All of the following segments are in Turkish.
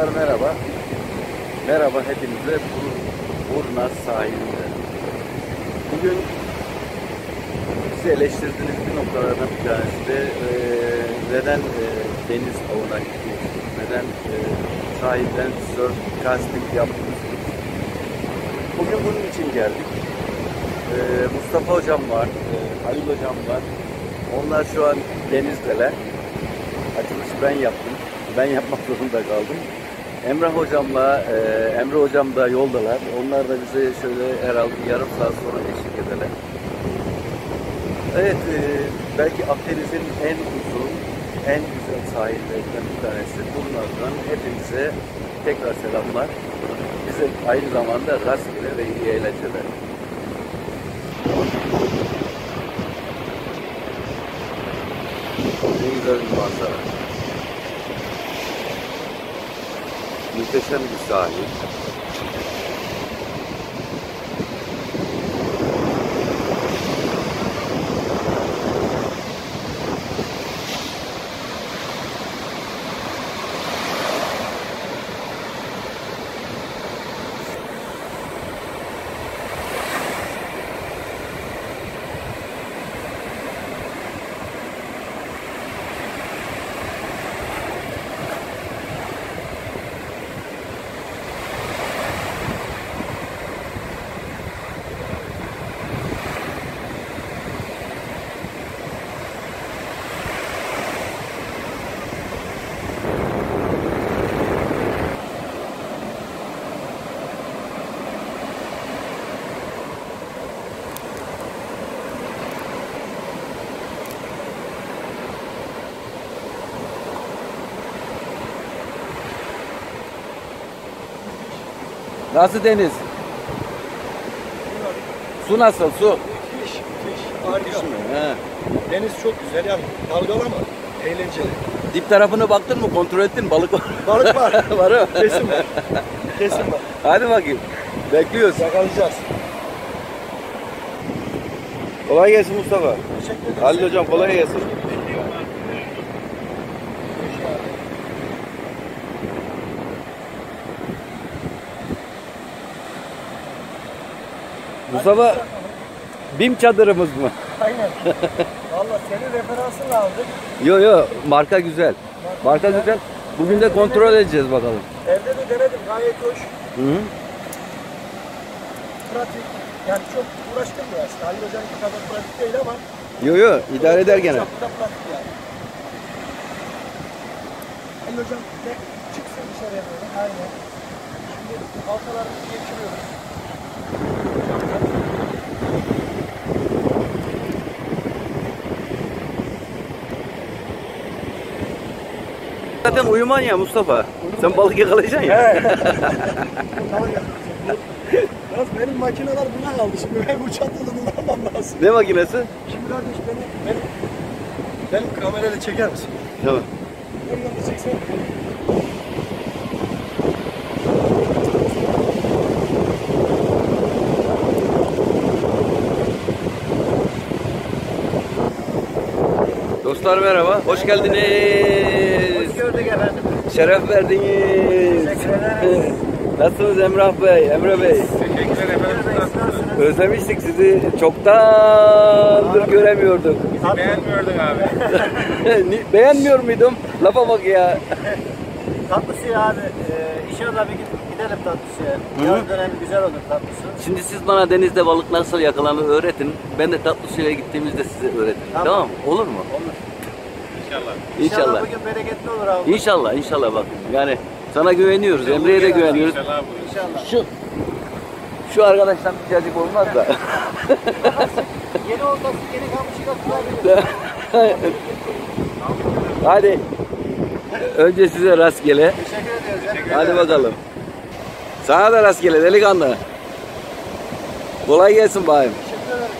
Dostlar merhaba. Merhaba hepinize. Burna sahilinde. Bugün bizi eleştirdiğiniz bir noktalardan bir tanesi de neden deniz avına gidiyorsunuz? Neden sahilden surf casting yapmıyorsunuz? Bugün bunun için geldik. Mustafa hocam var, Halil hocam var. Onlar şu an denizdeler. Açılışı ben yaptım. Ben yapmak zorunda kaldım. Emre hocam da yoldalar. Onlar da bize şöyle herhalde yarım saat sonra eşlik ederler. Evet, belki Akdeniz'in en uzun, en güzel sahillerinden bir tanesi Burnaz'dan hepinize tekrar selamlar. Bize aynı zamanda rastgele ve iyi eğlenceler. Ne güzel bir manzara. Muhteşem bir sahil. Nasıl deniz? Su nasıl? Su? Müthiş. Harika. He. Deniz çok güzel yani. Dalgalı ama eğlenceli. Dip tarafına baktın mı? Kontrol ettin mi? Balık var. Balık var. Var mı? Kesin var. Kesin var. Hadi bakayım. Bekliyoruz. Yakalayacağız. Kolay gelsin Mustafa. Teşekkür ederim. Halil hocam kolay gelsin. Mustafa, BİM çadırımız mı? Aynen. Valla senin referansını aldık. Yo, marka güzel. Marka güzel. Bugün de kontrol edeceğiz bakalım. Evde de denedim. Gayet hoş. Hı. Pratik. Yani çok uğraştırmıyor aslında. Halil Hoca'nınki kadar pratik değil ama. Yo, idare eder gene. Çok da pratik yani. Halil Hocam de çıksın dışarıya böyle. Aynen. Şimdi halkalarımızı geçiriyoruz. Zaten uyuman ya Mustafa. Sen balık yakalayacaksın ya. Biraz benim makineler buna kaldı. Şimdi ben bu çatıda kullanmam lazım. Ne makinesi? Şimdi kardeş benim kamerayla çeker misin? Tamam. Ondan da çeksen. Dostlar merhaba. Hoş geldiniz. Hoş gördük efendim. Şeref verdiniz. Teşekkür ederiz. Nasılsınız Emrah Bey, Emre Bey? Teşekkür ederim. Özlemiştik sizi. Çoktandır göremiyorduk. Bizi beğenmiyordun abi. Beğenmiyor muydum? Lafa bak ya. Tatlısı abi. İnşallah bir gidelim tatlısı. Yaz dönemi güzel olur tatlısı. Şimdi siz bana denizde balık nasıl yakalanır öğretin. Ben de tatlı suya gittiğimizde size öğretirim. Tamam mı? Olur mu? Olur. İnşallah. Bugün bereketli olur abi. İnşallah bak. Yani sana güveniyoruz. Emre'ye de güveniyoruz. İnşallah. Şu arkadaştan bir cacık olmaz da. Yeni olması yeni kamışı katılabilir. Hadi. Önce size rastgele. Teşekkür ediyoruz. Hadi bakalım. Sana da rastgele delikanlı. Kolay gelsin bayım. Teşekkür ederim.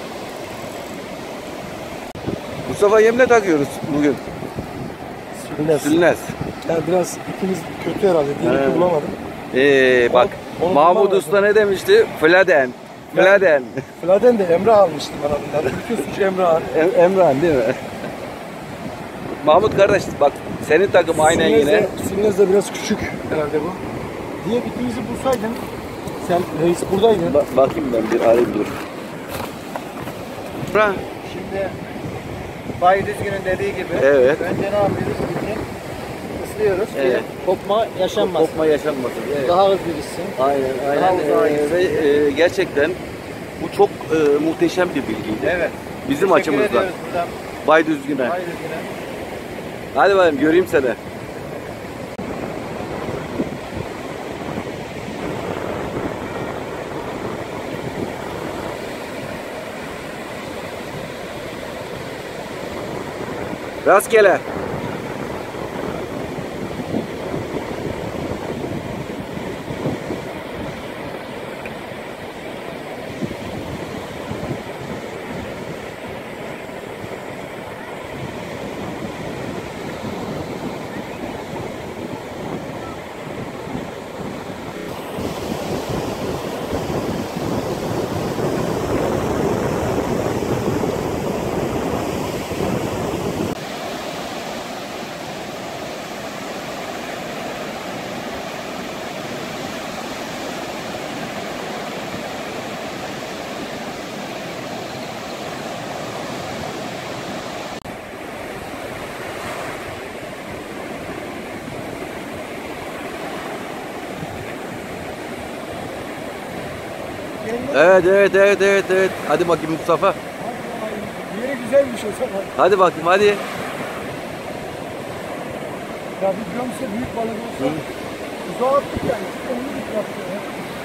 Mustafa yemle takıyoruz bugün. Sülnes. Yani biraz ikimiz kötü herhalde. Diğerini Evet. bulamadım. Bak Onu Mahmut bulamadım. Usta ne demişti? Fladen. Fladen de Emre almıştı bana bunları. Bütün suç Emre abi. Emrah değil mi? Mahmut kardeş bak Senin takım aynen yine. Sünnes de biraz küçük herhalde bu. Diye bittiğimizi bulsaydın. Sen reis buradaydın. Bakayım ben bir arayayım dur. Bura. Şimdi Bay Düzgün'ün dediği gibi Evet. önce ne yapıyoruz? İlkin ıslıyoruz Evet. ki kopma yaşanmaz. Kopma yaşanmasın. Evet. Daha hızlı gitsin. Aynen aynen. Daha uzağa gitsin. Ve gerçekten bu çok muhteşem bir bilgiydi. Evet. Bizim Teşekkür açımızdan. ediyoruz buradan Bay Düzgün'e. Bay Düzgün'e. Hadi bakayım göreyim seni. Rastgele. Evet. Hadi bakayım Mustafa. Yeri güzelmiş o zaman. Hadi bakayım hadi. Ya bir gömse büyük balık olsa uzağa attık yani. Onu bir yaptı ya.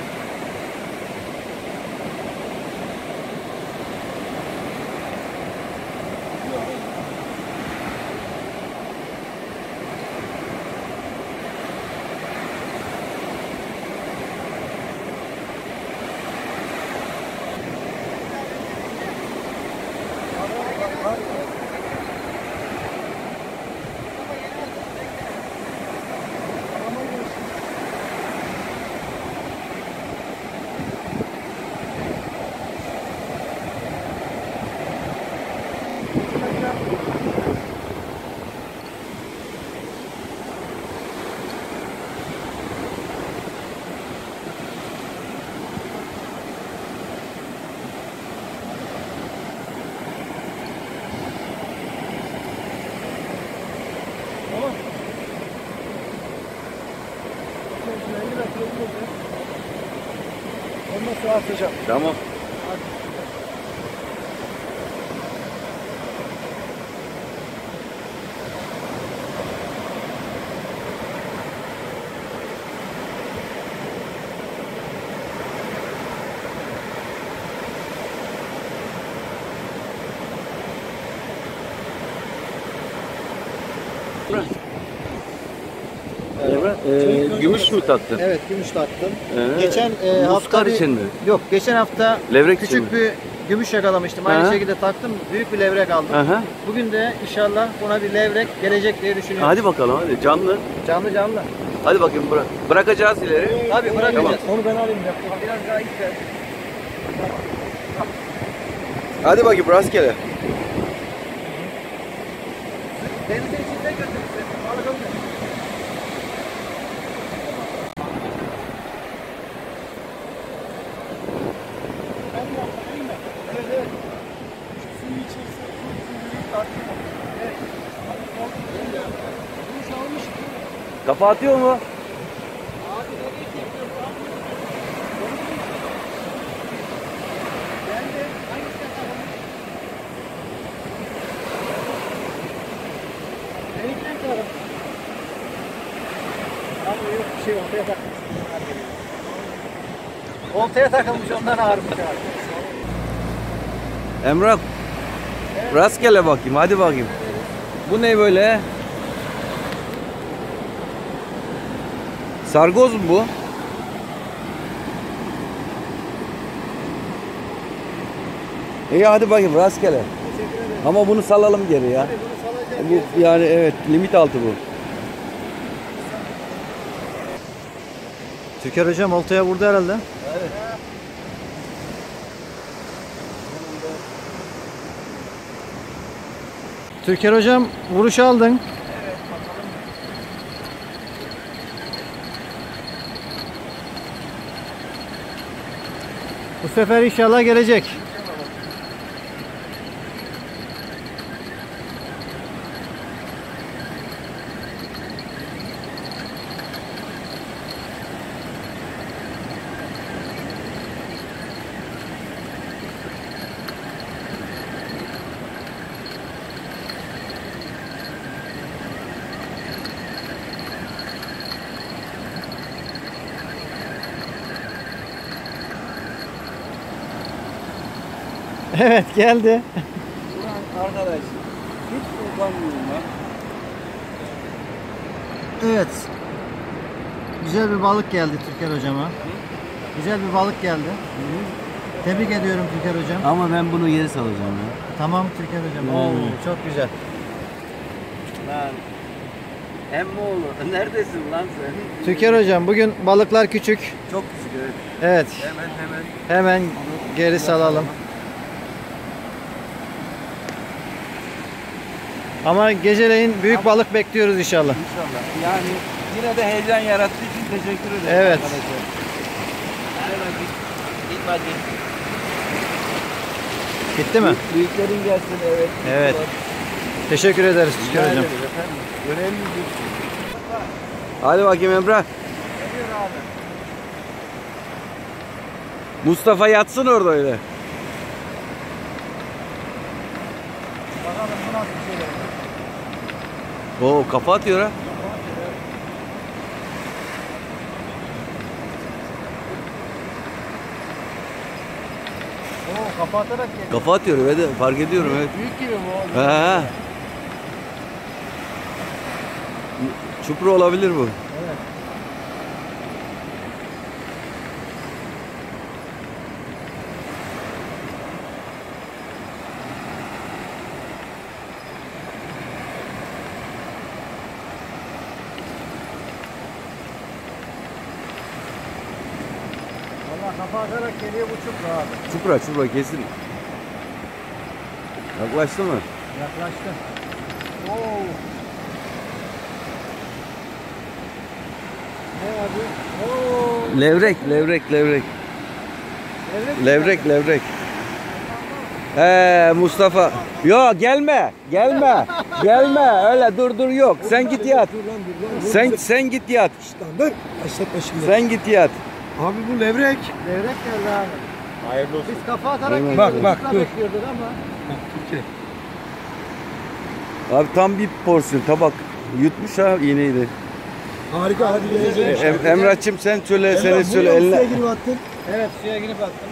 Ondan sonra atacağım. Tamam. Gümüş mü taktın? Evet, gümüş taktım. Geçen Geçen hafta Muskar için mi? Yok, geçen hafta Levrek için küçük mi? bir gümüş yakalamıştım. Aynı Aha. şekilde taktım. Büyük bir levrek aldım. Aha. Bugün de inşallah buna bir levrek gelecek diye düşünüyorum. Hadi bakalım hadi canlı. Canlı canlı. Hadi bakayım bırak. Bırakacağız ileri. Tabii bırakacağız. Onu ben alayım ya. Biraz daha gitse. Hadi bakayım rastgele. Denizin içinde götürsün. Balık alıyor. Evet, evet. Suyu içerisi, suyu tartıyor. Evet. Bunu almış. Kafa atıyor mu? Abi nereye çekiyorsun? Ben de hangisine takalım? Benimkine takalım. Abi yok bir şey oltaya takmış. Oltaya takılmış ondan ağırmış abi. Emrah. Rastgele bakayım hadi bakayım. Bu ne böyle? Sargoz mu bu? İyi hadi bakayım rastgele. Ama bunu salalım geri ya. Bunu salacağım. Bu yani evet limit altı bu. Türker hocam oltaya vurdu herhalde. Evet. Türker hocam vuruş aldın. Evet bakalım. sefer inşallah gelecek. Evet geldi. Ulan arkadaş hiç kullanmıyorum lan. Evet. Güzel bir balık geldi Türker hocama. Güzel bir balık geldi. Tebrik ediyorum Türker hocam. Ama ben bunu geri salacağım ya. Tamam Türker hocam. Oo, çok güzel. Lan Emmoğlu neredesin lan sen? Türker hocam bugün balıklar küçük. Çok küçük evet. Evet. Hemen. Hemen geri salalım. Ama geceleyin büyük balık bekliyoruz inşallah. İnşallah. Yani yine de heyecan yarattığı için teşekkür ederim. Evet. Arkadaşlar. Hadi bakayım. Git bakayım. Gitti mi? Büyüklerin gelsin evet. Evet. Teşekkür ederiz Türker hocam. Önemli bir şey. Hadi bakayım Emrah. Geliyor abi. Mustafa yatsın orada öyle. Bakalım bu nasıl bir şey. Oo kafa atıyor ha. Oo kapatarak geliyor. Kafa atıyor evet fark ediyorum evet. Büyük gibi bu. Ha. Çupra olabilir bu. Evet. Valla kafa atarak geliyor bu çupra abi. Çupra kesin. Yaklaştı mı? Yaklaştı. Oo. Ne abi? Oo. Levrek. Levrek. Mustafa. Yo gelme. Gelme. Öyle dur yok. Sen git yat. Sen git yat. Dur. Başlatma şimdi. Sen git yat. Abi bu levrek. Levrek geldi abi. Hayırlı olsun. Biz kafa atarak Hemen. geliyorduk. Bak, Çupra dur. bekliyorduk ama. Abi tam bir porsiyon tabak. Yutmuş ha iğneyi de. Harika hadi geleceğim. Emrah'cığım sen söyle eline. Evet suya girip attım.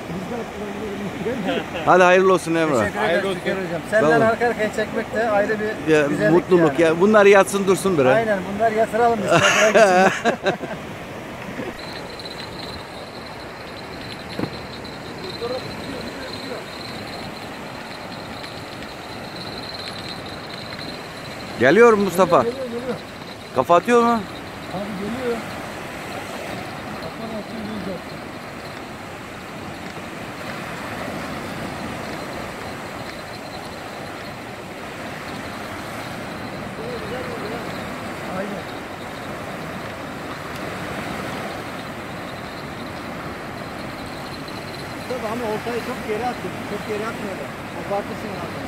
Hadi hayırlı olsun Emrah. Teşekkür ederim Türker hocam. Senden Tamam. arka arkaya çekmek de ayrı bir Ya, güzellik mutluluk yani. ya. Bunlar yatsın dursun bre. Aynen bunlar yatıralım biz. Yatarak gitsinler. Geliyor mu Mustafa? Geliyor. Kafa atıyor mu? Abi geliyor. Kapan atın diyeceğim. Aynen. Tabii ama ortayı çok geri attın. Çok geri atmıyorlar. Abartısın abi.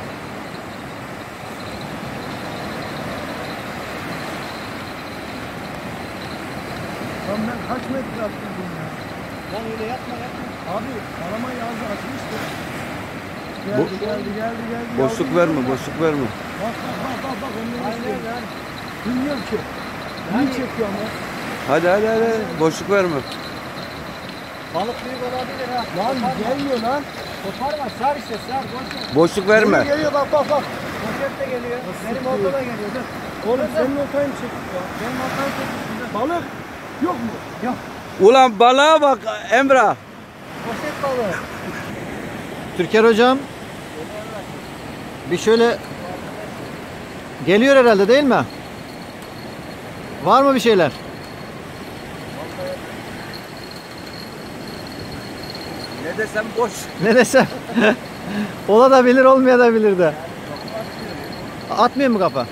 Lan ben kaç metre attım ya? Lan öyle yapma. Abi aramayı ağzı açmıştı. Bu- Geldi. Boşluk verme. Bak. Onları Aynen lan. bilmiyorum ki. Yani- İyi çekiyor ama. Hadi. Boşluk verme. Balık büyük olabilir ha. Lan gelmiyor lan. Koparma sar işte sar. Boş ver. Boşluk verme. Geliyor bak. Poşet de geliyor. Benim olta da geliyor. Dur. Oğlum senin oltayı mı çektik ya? Benim oltayı çekmişsin. Balık yok mu? Yok. Ulan balığa bak Emrah. Poşet balığı. Türker hocam bir şöyle geliyor herhalde değil mi? Var mı bir şeyler? Ne desem boş. Ne desem? Olabilir olmayabilir de. Atmıyor mu kafa?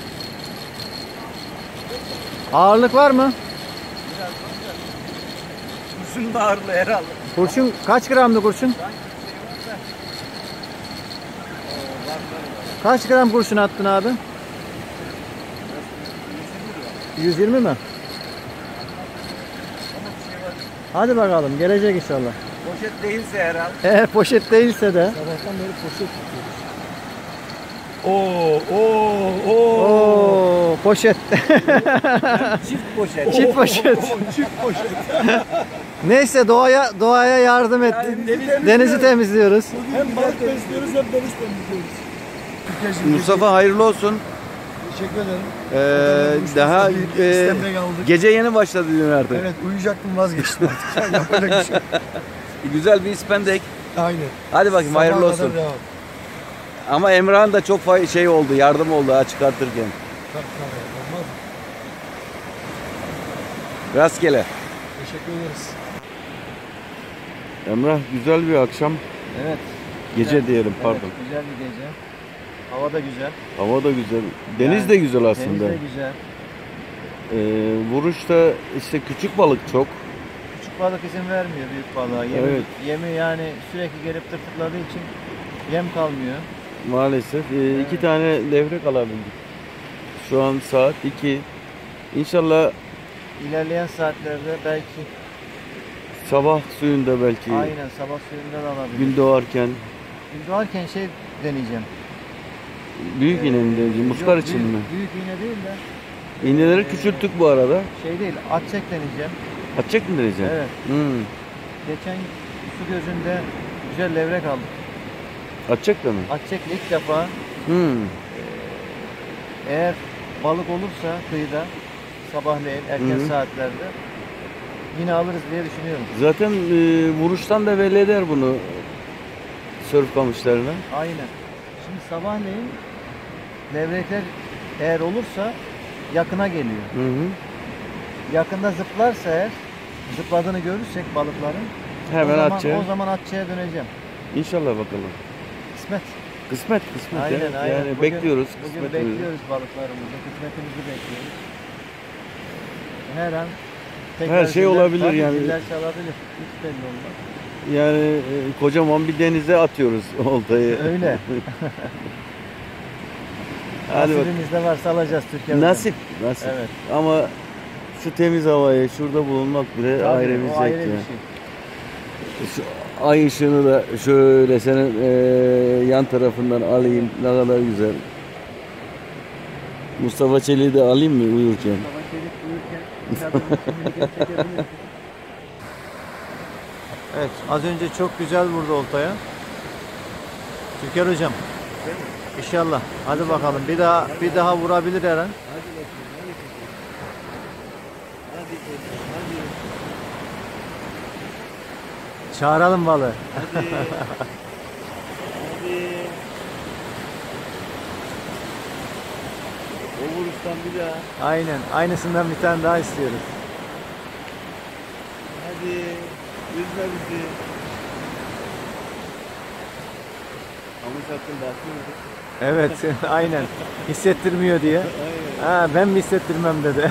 Ağırlık var mı? kurşunun ağırlığı herhalde. Kurşun kaç gramdı kurşun? Kaç gram kurşun attın abi? 120 mi? Hadi bakalım gelecek inşallah. Poşet değilse herhalde. Eğer poşet değilse de. Sabahtan beri poşet tutuyoruz. Oo, poşet. Çift poşet. Çift poşet. Çift poşet. Neyse doğaya yardım etti. Denizi temizliyoruz. Hem balık besliyoruz hem deniz temizliyoruz. Mustafa hayırlı olsun. Teşekkür ederim. Daha İstemde kaldık. gece yeni başladı dün artık. Evet uyuyacaktım vazgeçtim artık. Yapacak bir şey yok. Güzel bir ispendek. Aynen. Hadi bakayım Sabaha hayırlı kadar olsun. devam. Ama Emrah'ın da çok şey oldu, yardım oldu ha çıkartırken. Tabii tabii. Olmaz mı? Rastgele. Teşekkür ederiz. Emrah güzel bir akşam. Evet. Gece diyelim pardon. Evet, güzel bir gece. Hava da güzel. Hava da güzel. Deniz Yani de güzel Deniz aslında. de güzel. Vuruşta işte küçük balık çok. Küçük balık izin vermiyor büyük balığa. Evet. Yemi yani sürekli gelip tırtıkladığı için yem kalmıyor. Maalesef. İki tane levrek alabildik. Şu an saat 2. İnşallah İlerleyen saatlerde belki sabah suyunda belki aynen sabah suyunda da alabilir. gün doğarken Gün doğarken şey deneyeceğim. büyük iğne muskar Yok, için büyük, mi? Büyük iğne değil de İğneleri küçülttük bu arada. şey değil, atçek deneyeceğim. Atacak mı diyeceksin? Evet. Geçen su gözünde güzel levrek aldık. Atacak da mı? Atçekle ilk defa eğer balık olursa kıyıda sabahleyin erken Hı hı. saatlerde yine alırız diye düşünüyorum. Zaten vuruştan da belli eder bunu sörf kamışlarına. Aynen. Şimdi sabahleyin levrekler eğer olursa yakına geliyor. Hı hı. Yakında zıplarsa eğer, zıpladığını görürsek balıkların Hemen atacağım. o zaman atçıya döneceğim. İnşallah bakalım. Kısmet. Kısmet Aynen, ya. aynen. Yani Bugün- bekliyoruz Bugün kısmetimizi. bekliyoruz balıklarımızı, kısmetimizi bekliyoruz. Her an Her şey olabilir tabii yani. ziller çalabilir. Hiç belli olmaz. Yani kocaman bir denize atıyoruz oltayı. Öyle. Hadi bak. Nasibimizde varsa alacağız Türkiye'de. Nasip. Evet. Ama şu temiz havayı şurada bulunmak bile Tabii, ayrı bir o zevk ayrı ya. bir şey. Şu ay ışığını da şöyle senin yan tarafından alayım. Ne kadar güzel. Mustafa Çelik'i de alayım mı uyurken? Baba çelik uyurken şimdilik çekebiliriz. Evet, az önce çok güzel vurdu oltaya. Türker hocam. İnşallah. Hadi bakalım. Bir daha vurabilir her an. Çağıralım balığı. O vuruştan bir daha. Aynen. Aynısından bir tane daha istiyoruz. Hadi. Üzme bizi. Ama sakın bakmıyoruz. Evet, aynen. Hissettirmiyor diye. Ha, ben mi hissettirmem dedi.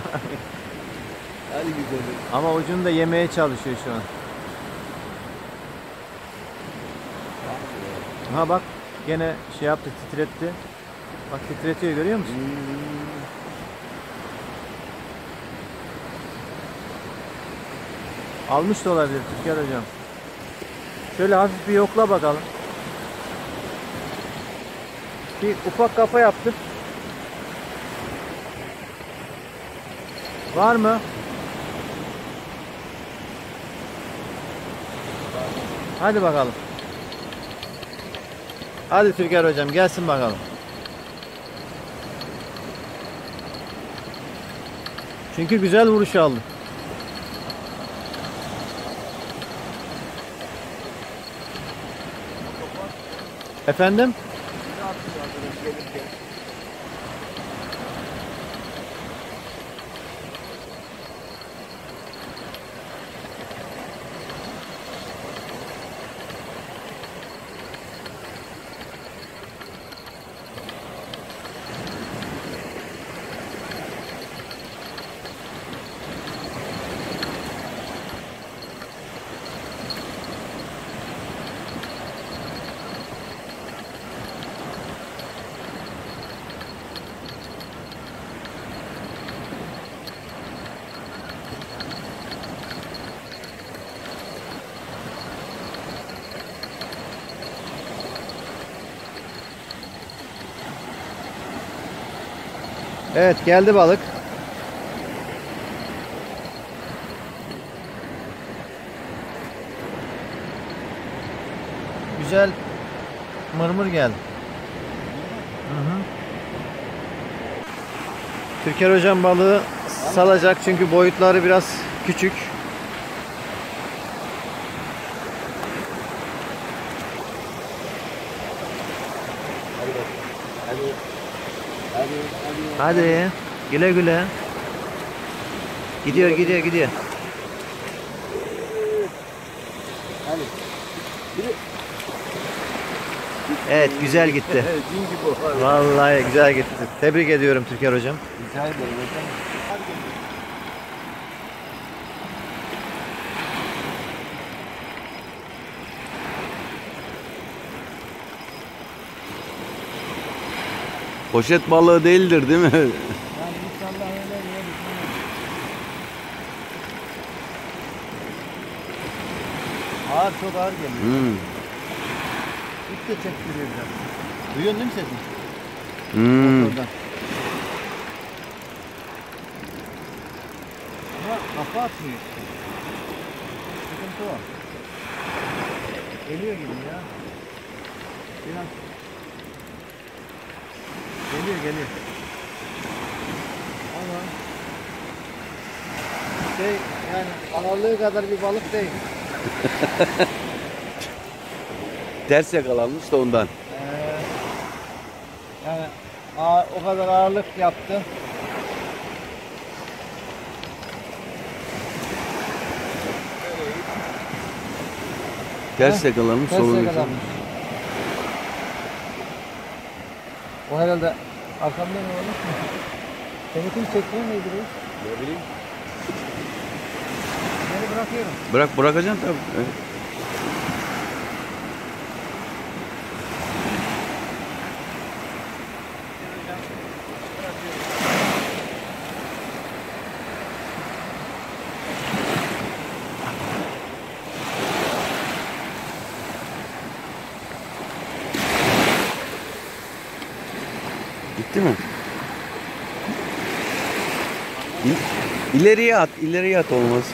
Hadi güzelim. Ama ucunu da yemeye çalışıyor şu an. Ha bak, gene şey yaptı, titretti. Bak titretiyor, görüyor musun? Almış da olabilir Türker hocam. Şöyle hafif bir yokla bakalım. Bir ufak kafa yaptık. Var mı? Hadi bakalım. Hadi Türker hocam gelsin bakalım. Çünkü güzel vuruş aldı. Efendim? Evet, geldi balık. Güzel mırmır geldi. Hı hı. Türker hocam balığı salacak çünkü boyutları biraz küçük. Hadi güle güle. Gidiyor. Evet, güzel gitti. Cin gibi o. Vallahi güzel gitti. Tebrik ediyorum Türker hocam. Rica ederim hocam. Poşet balığı değildir değil mi? Yani inşallah öyle diye düşünüyorum. Ağır, çok ağır geliyor. Hmm. İp de çektiriyor biraz. Duyuyorsun değil mi sesini? Hmm. Motordan. Ama kafa atmıyor işte. Sıkıntı o. Geliyor gibi ya. Biraz. Geliyor. Ama yani ağırlığı kadar bir balık değil. Ters yakalanmış da ondan. Yani o kadar ağırlık yaptı. Ters yakalanmış Ters solunmuş. yakalanmış. O herhalde arkamda ne olmuş mu? Seni kim çekmiyor muydu reis? Ne bileyim. Beni bırakıyorum. Bırakacaksın tabii. Evet. Gitti mi? İleriye at olması.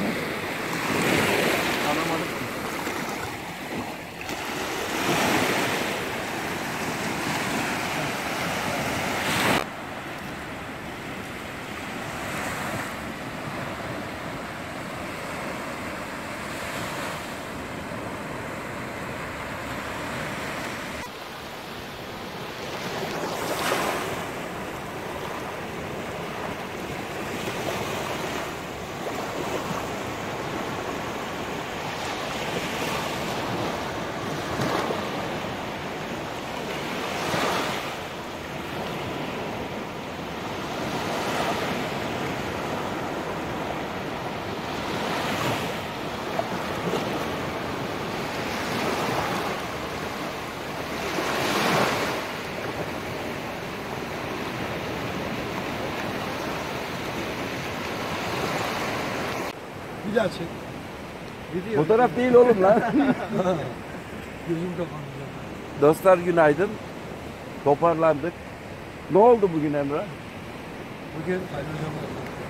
Bir daha çek. Fotoğraf değil oğlum lan. Gözüm kapandı. Dostlar günaydın. Toparlandık. Ne oldu bugün Emre? Bugün Ali Hocam'la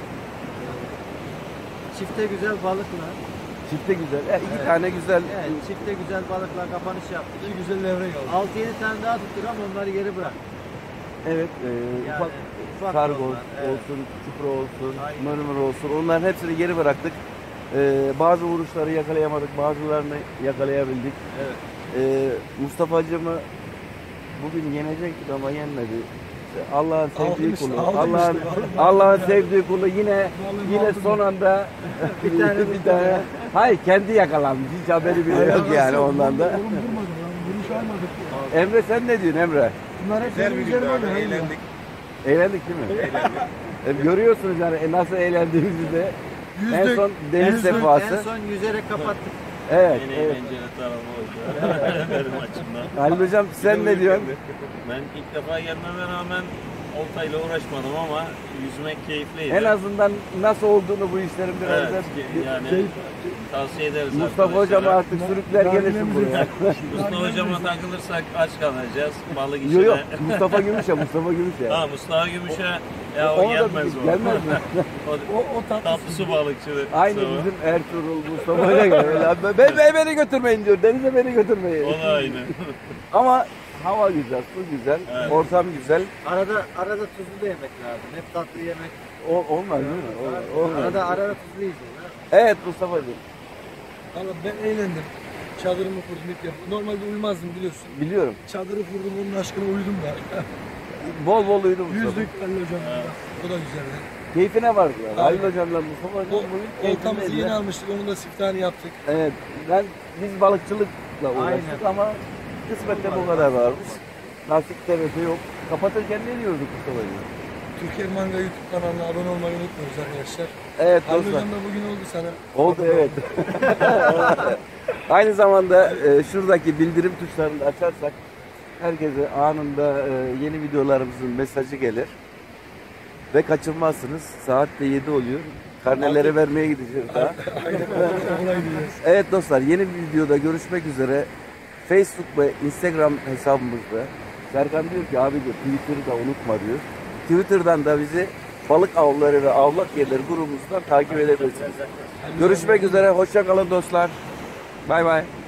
Çifte güzel balıkla. Çifte güzel. İki Evet. tane güzel. Evet, çifte güzel balıkla kapanış yaptık. iki güzel levrek aldık. 6-7 tane daha tuttuk ama onları geri bırak. Evet. Yani Ufak da kargo onlar, evet. olsun, çupra olsun, Aynen. mırmır olsun. Onların hepsini geri bıraktık. Bazı vuruşları yakalayamadık. Bazılarını yakalayabildik. Evet. Mustafa'cığımı bugün yenecektik ama yenmedi. İşte Allah'ın sevdiği Aldım kulu. işte, Allah'ın aldım işte. Allah'ın sevdiği kulu yine aldım. son anda Bir tane. Hayır, kendi yakalanmış. Hiç haberi bile yok yani ondan da. Oğlum durmadı lan. Vuruş almadık. Emre sen ne diyorsun Emre? Bunlar hep benim üzerime oynuyor. Eğlendik. Eğlendik değil mi? Görüyorsunuz yani nasıl eğlendiğimizi de. En son deniz sefası. En son yüzerek kapattık. Evet. En evet. eğlenceli tarafı oydu. Benim açımdan. Halil hocam sen ne diyorsun? Ben ilk defa gelmeme rağmen oltayla uğraşmadım ama yüzmek keyifliydi. En azından nasıl olduğunu bu işlerin biraz Evet, da yani tavsiye ederiz Mustafa arkadaşlara. hocam artık sürükler gelirsin buraya. Mustafa hocama takılırsak aç kalacağız balık Yok işine. yok Mustafa Gümüş'e Mustafa Gümüş'e. Ha Mustafa Gümüş'e ya o Ona da gelmez o. gelmez mi? O tatlı su balıkçı. Aynı Mustafa. bizim Ertuğrul Mustafa Hoca gibi. Beni götürmeyin diyor. Denize beni götürmeyin. O da aynı. Ama hava güzel, su güzel, Evet. ortam güzel. Arada tuzlu da yemek lazım. Hep tatlı yemek. Olmaz değil mi? Olmaz. Arada tuzlu yiyeceğiz. Ha? Evet Mustafa'cığım. Valla ben eğlendim. Çadırımı kurdum ilk defa. Normalde uyumazdım biliyorsun. Biliyorum. Çadırı kurdum onun aşkına uyudum da. Bol bol uyudum Mustafa. Yüzdük Halil hocamla. O da güzeldi. Keyfine vardı ya. Halil hocamla Mustafa O hocam bugün oltamızı keyfindeydi. yeni almıştık. Onun da siftahını yaptık. Evet. Biz balıkçılıkla uğraştık ama kısmette bu kadar varmış. Nasip devleti yok. Kapatırken ne diyorduk Mustafa'cığım? Türkiye Manga YouTube kanalına abone olmayı unutmuyoruz arkadaşlar. Evet Halil dostlar. hocam da bugün oldu sana. Oldu evet. Aynı zamanda şuradaki bildirim tuşlarını açarsak herkese anında yeni videolarımızın mesajı gelir. Ve kaçırmazsınız. Saat de 7 oluyor. Karneleri vermeye gideceğiz daha. Evet dostlar yeni bir videoda görüşmek üzere. Facebook ve Instagram hesabımızda. Serkan diyor ki abi diyor Twitter'ı da unutma diyor. Twitter'dan da bizi balık avları ve avlak yerleri grubumuzdan takip edebilirsiniz. Görüşmek üzere. Hoşça kalın dostlar. Bay bay.